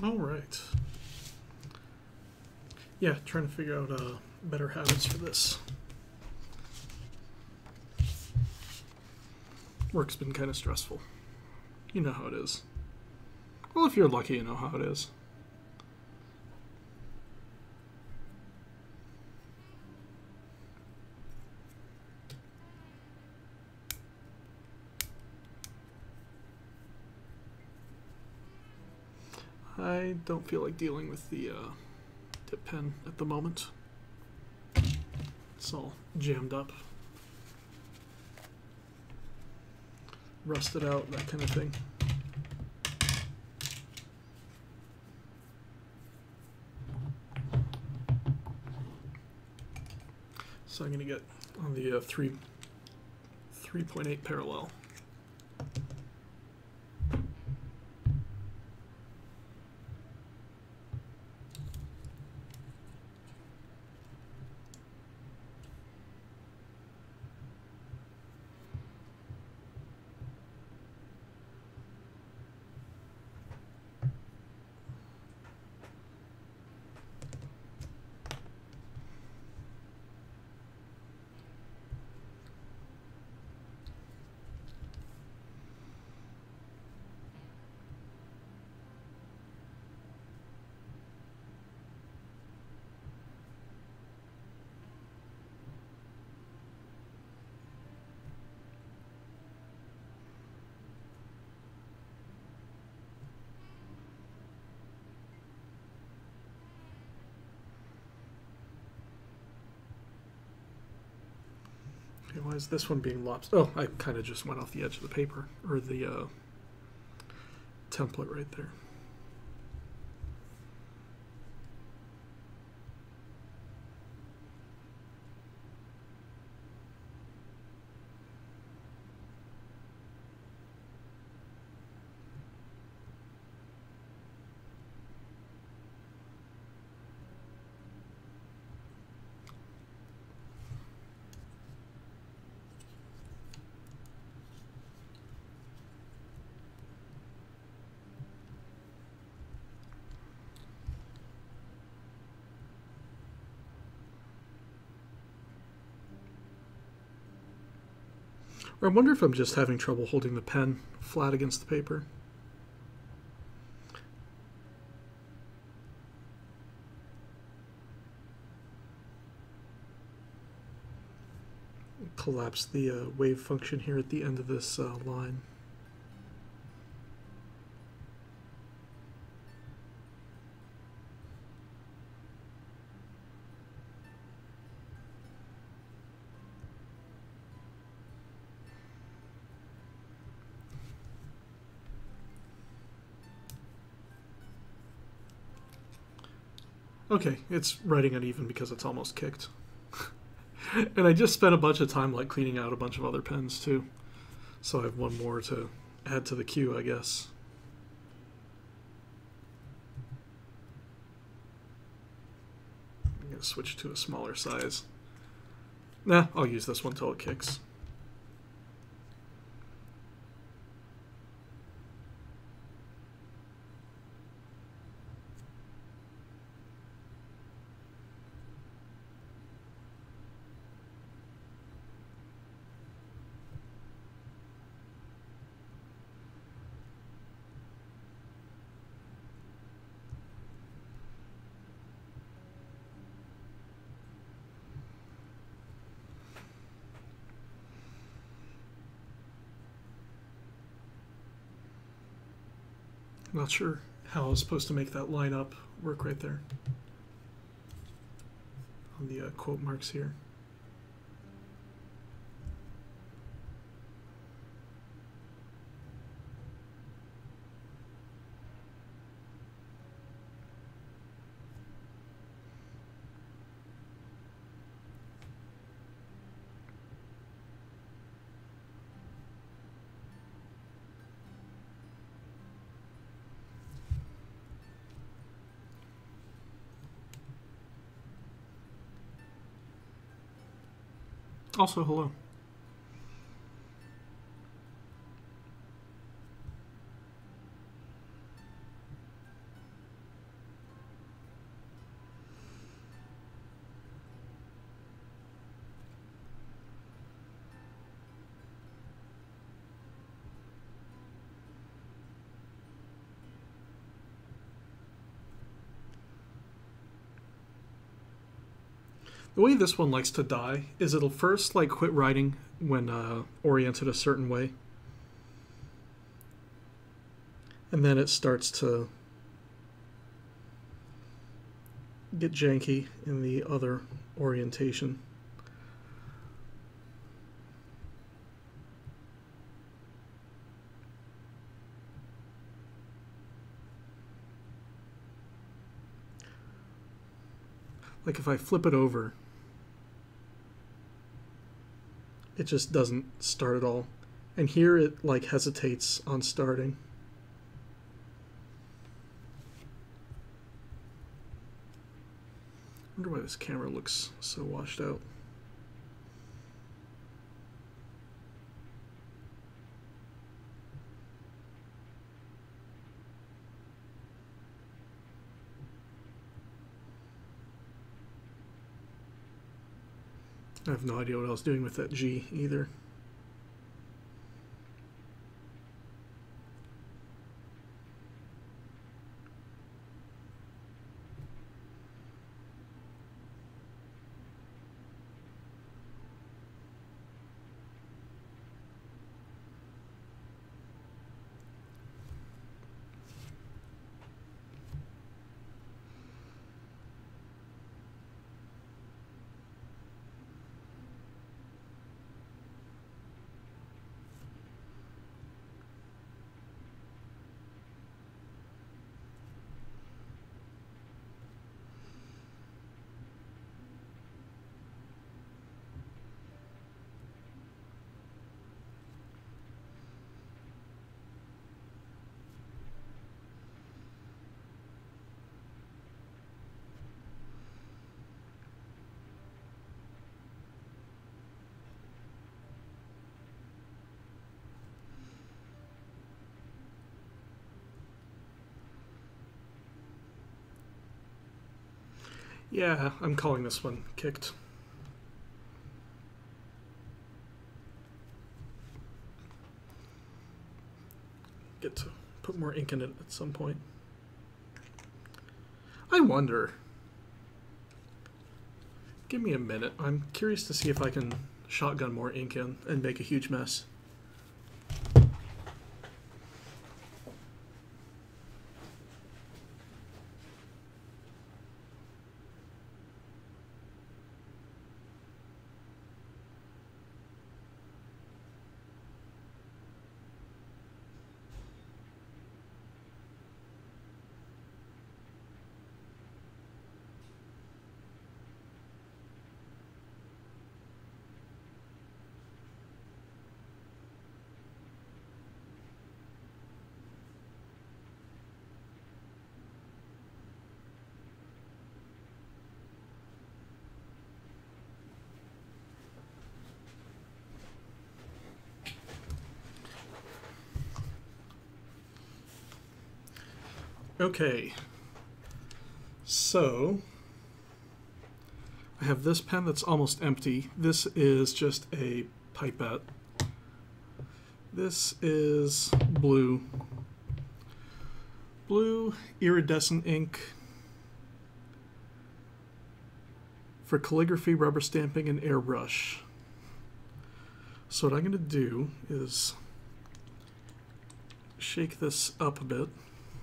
All right. Yeah, trying to figure out better habits for this. Work's been kind of stressful. You know how it is. Well, if you're lucky, you know how it is. I don't feel like dealing with the dip pen at the moment. It's all jammed up. Rusted out, that kind of thing. So I'm going to get on the 3.8 parallel. Why is this one being lopsided? Oh, I kind of just went off the edge of the paper, or the template right there. Or I wonder if I'm just having trouble holding the pen flat against the paper. Collapse the wave function here at the end of this line. Okay, it's writing uneven because it's almost kicked. And I just spent a bunch of time like cleaning out a bunch of other pens too. So I have one more to add to the queue, I guess. I'm going to switch to a smaller size. Nah, I'll use this one till it kicks. Not sure how I was supposed to make that line up work right there on the quote marks here. Also, hello. The way this one likes to die is it'll first like quit writing when oriented a certain way, and then it starts to get janky in the other orientation. Like if I flip it over, it just doesn't start at all. And here it like hesitates on starting. I wonder why this camera looks so washed out. I have no idea what I was doing with that G either. Yeah, I'm calling this one kicked. Get to put more ink in it at some point. I wonder. Give me a minute. I'm curious to see if I can shotgun more ink in and make a huge mess. Okay, so I have this pen that's almost empty. This is just a pipette. This is blue. Blue iridescent ink for calligraphy, rubber stamping, and airbrush. So what I'm going to do is shake this up a bit.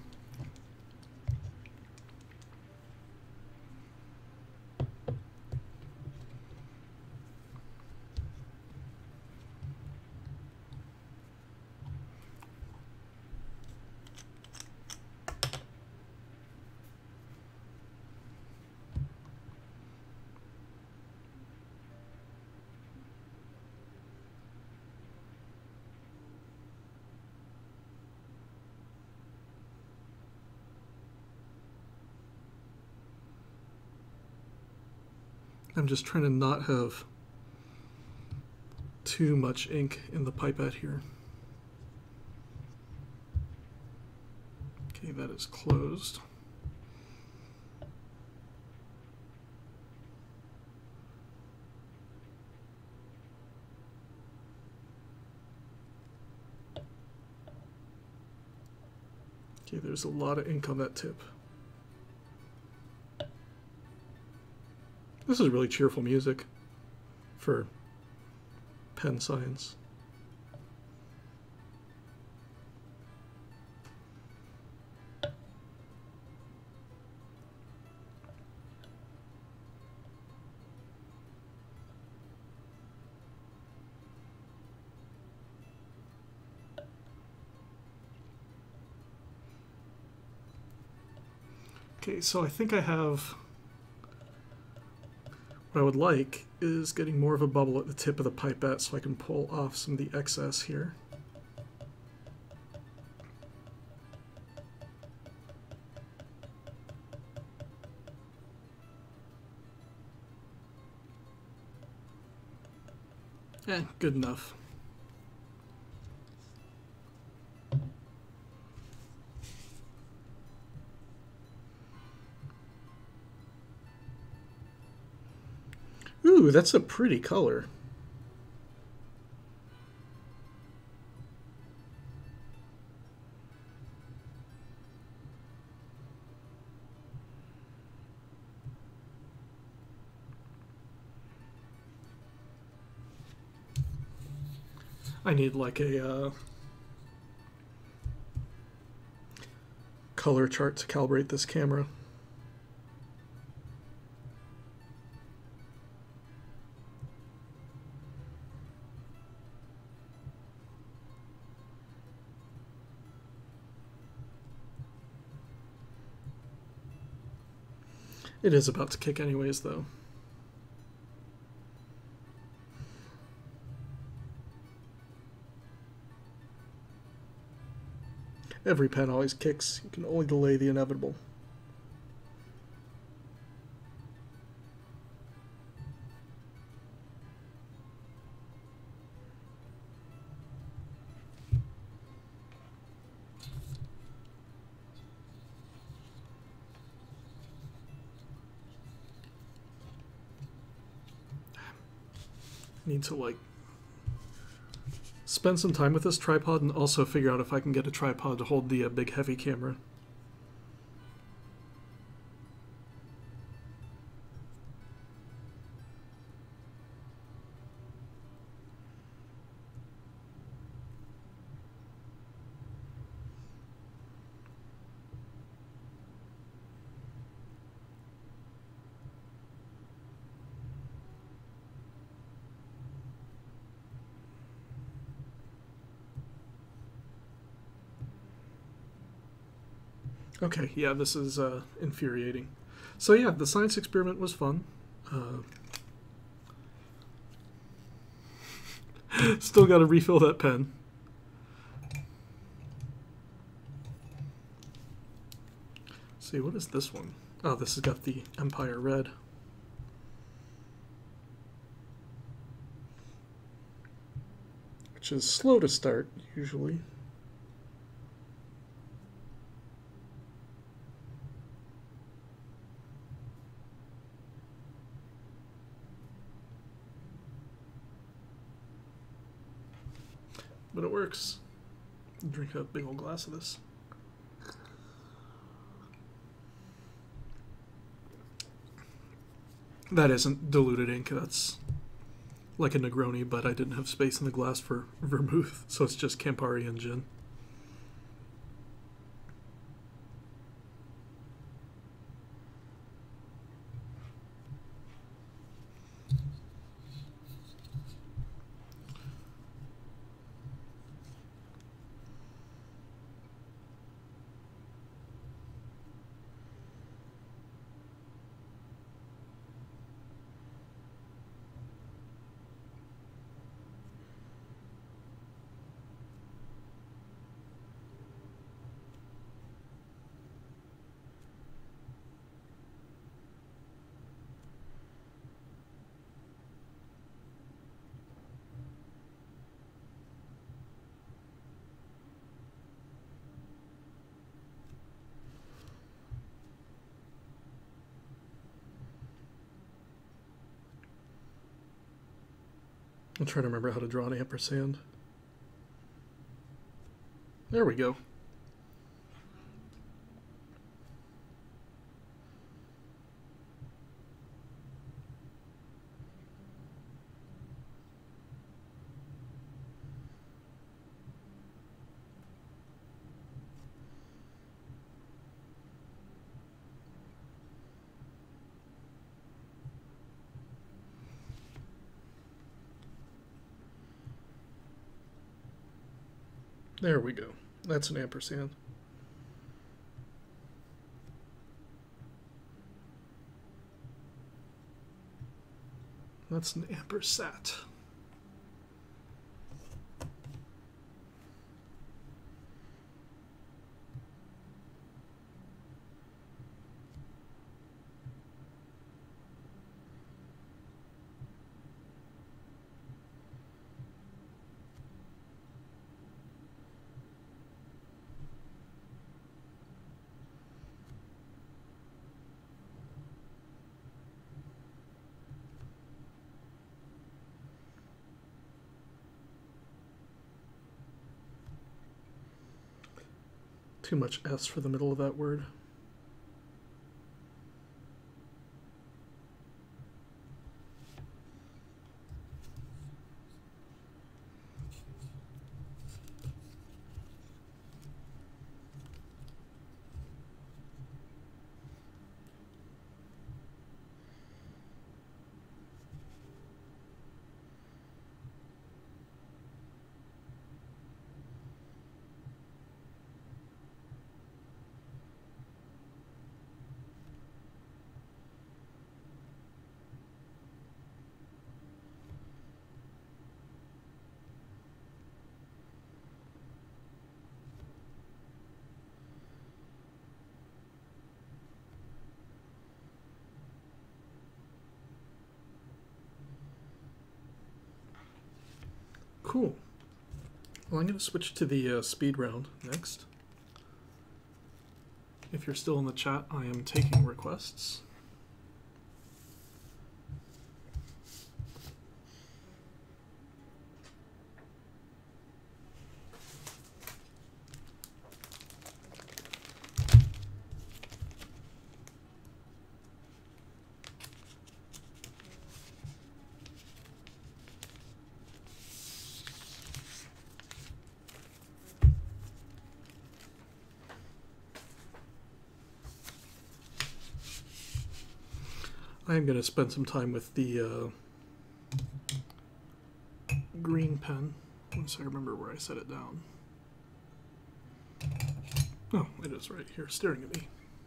I'm just trying to not have too much ink in the pipette here. Okay, that is closed. Okay, there's a lot of ink on that tip. This is really cheerful music for pen science. Okay, so I think I have... What I would like is getting more of a bubble at the tip of the pipette so I can pull off some of the excess here. Good enough. Ooh, that's a pretty color. I need like a color chart to calibrate this camera. It is about to kick anyways, though. Every pen always kicks. You can only delay the inevitable. Need to like spend some time with this tripod and also figure out if I can get a tripod to hold the big heavy camera. Okay, yeah, this is infuriating. So yeah, the science experiment was fun. Still got to refill that pen. Let's see, what is this one? Oh, this has got the Empire Red. Which is slow to start, usually. But it works. Drink a big old glass of this. That isn't diluted ink. That's like a Negroni, but I didn't have space in the glass for vermouth, so it's just Campari and gin. I'm trying to remember how to draw an ampersand. There we go. There we go. That's an ampersand. That's an ampersat. Too much S for the middle of that word. Cool. Well, I'm going to switch to the speed round next. If you're still in the chat, I am taking requests. I am going to spend some time with the green pen once I remember where I set it down. Oh, it is right here, staring at me.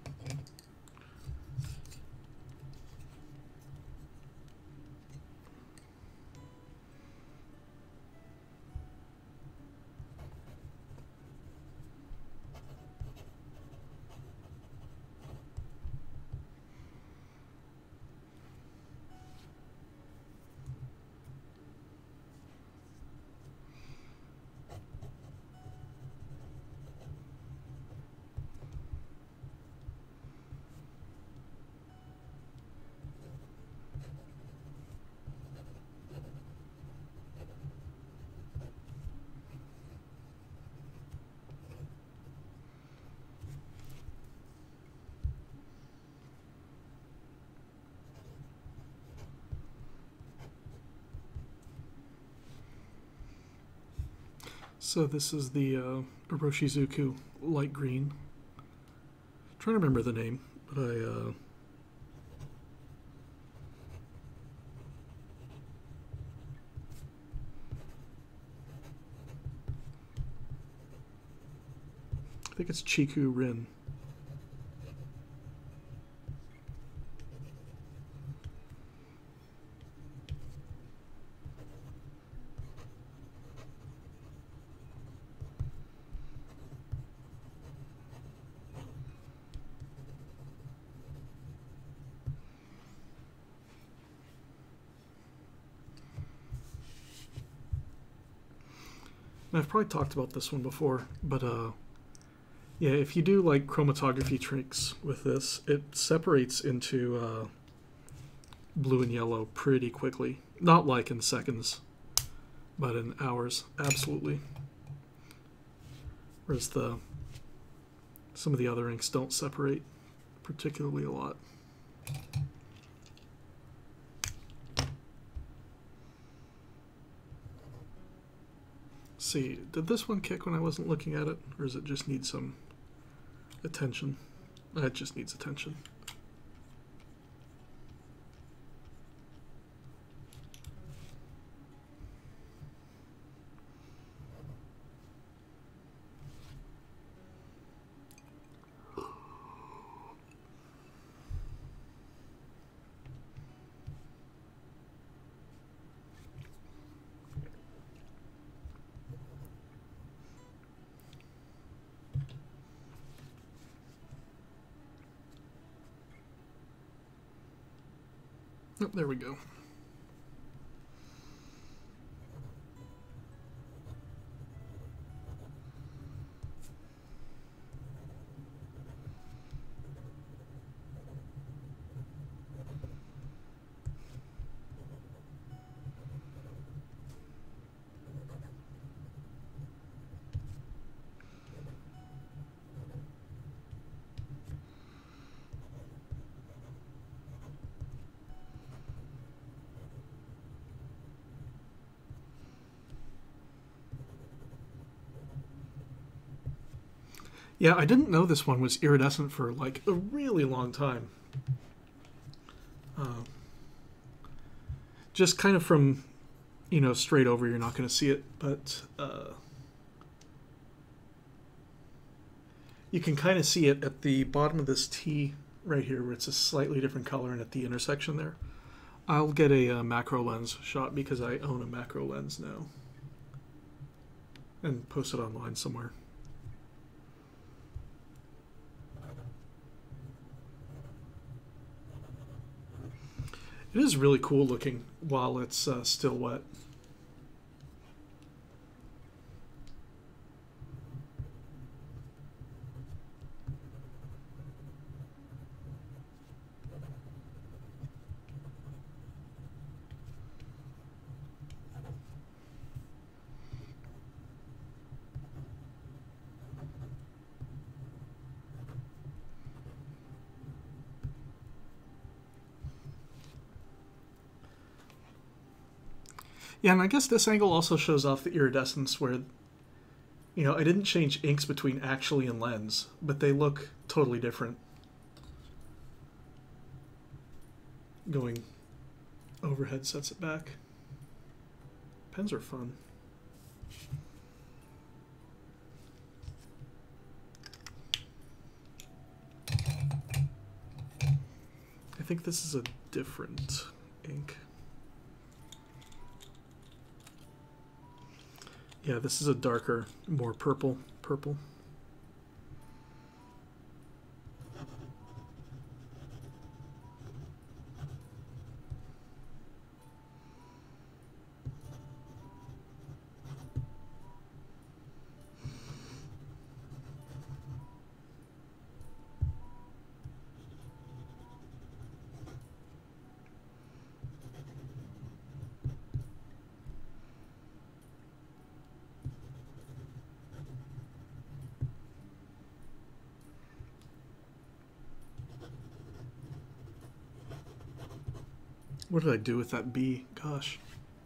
So this is the Oroshizuku light green. I'm trying to remember the name, but I think it's Chiku Rin. And I've probably talked about this one before, but yeah, if you do like chromatography tricks with this, it separates into blue and yellow pretty quickly. Not like in seconds, but in hours, absolutely. Whereas some of the other inks don't separate particularly a lot. See, did this one kick when I wasn't looking at it, or does it just need some attention? It just needs attention. Oh, there we go. Yeah, I didn't know this one was iridescent for like a really long time. Just kind of from, straight over, you're not going to see it, but you can kind of see it at the bottom of this T right here, where it's a slightly different color, and at the intersection there. I'll get a macro lens shot because I own a macro lens now, and post it online somewhere. It is really cool looking while it's still wet. Yeah, and I guess this angle also shows off the iridescence where, I didn't change inks between actually and lens, but they look totally different. Going overhead sets it back. Pens are fun. I think this is a different ink. Yeah, this is a darker, more purple. What did I do with that B? Gosh.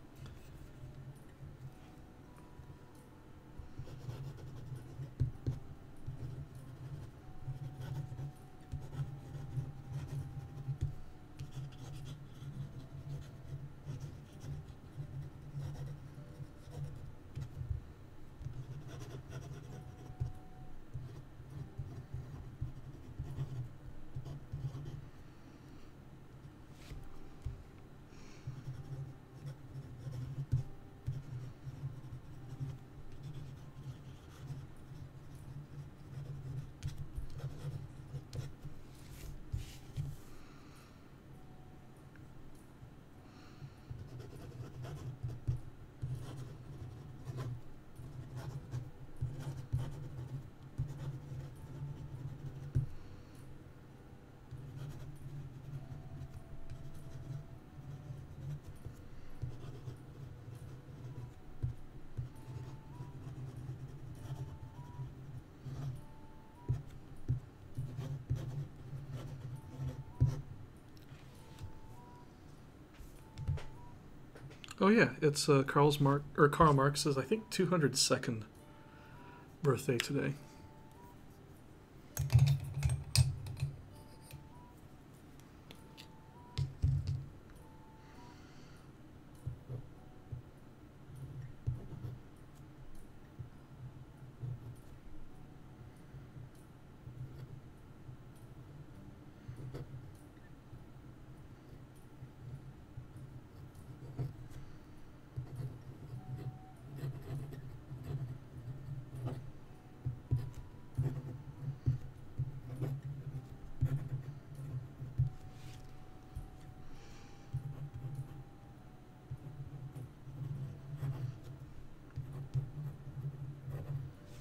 Oh yeah, it's Karl Marx's, I think, 202nd birthday today.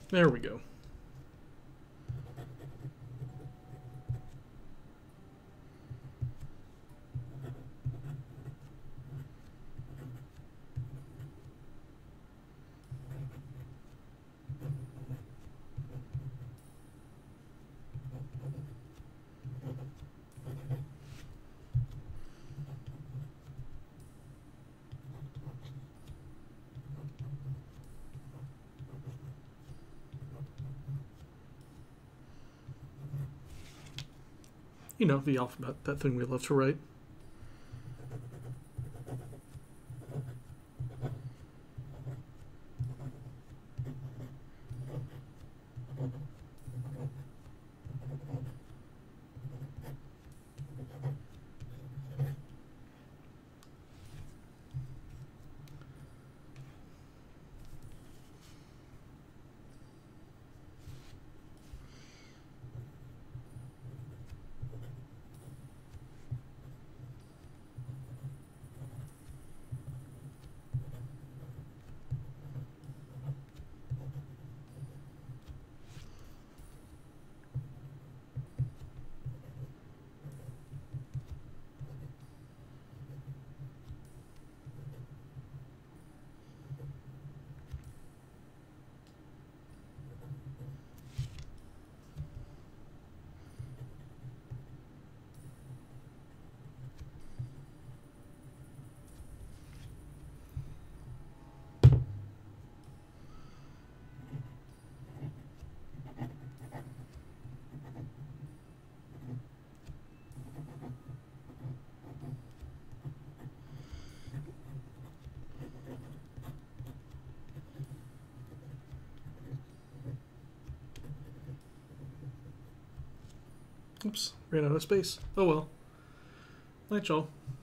There we go. You know, the alphabet, that thing we love to write. Oops, ran out of space. Oh well. Night, y'all.